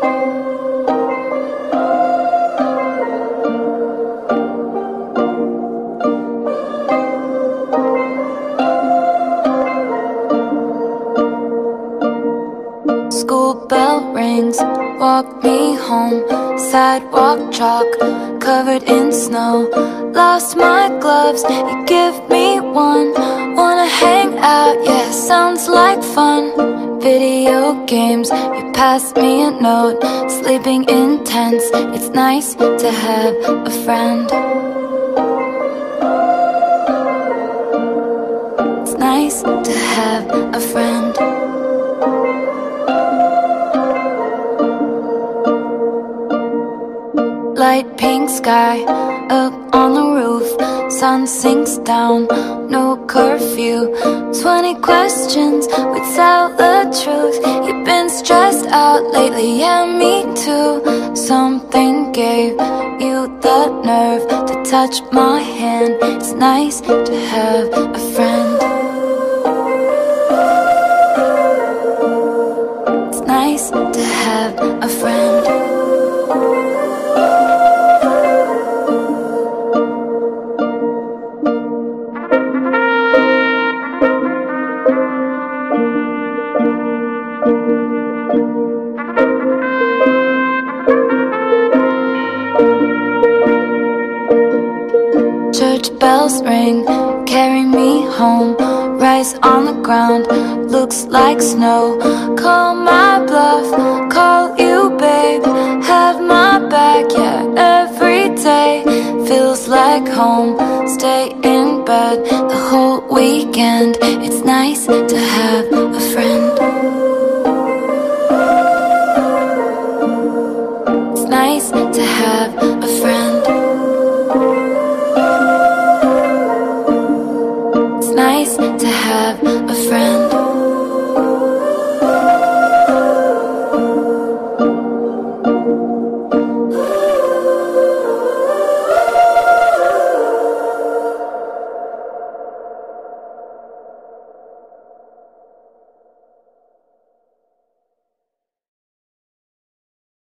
School bell rings, walk me home. Sidewalk chalk, covered in snow. Lost my gloves, you give me one. Wanna hang out, yeah, sounds like fun. Video games, you pass me a note. Sleeping in tents, it's nice to have a friend. It's nice to have a friend. Light pink sky, up on the roof. Sun sinks down, no curfew. 20 questions, we tell the truth. You've been stressed out lately, yeah, me too. Something gave you the nerve to touch my hand. It's nice to have a friend. It's nice to have a friend. Church bells ring, carry me home. Rice on the ground, looks like snow. Call my bluff, call you babe. Have my back, yeah, every day feels like home. Stay in bed the whole weekend. It's nice to have a friend. It's nice to have a friend. It's nice to have a friend.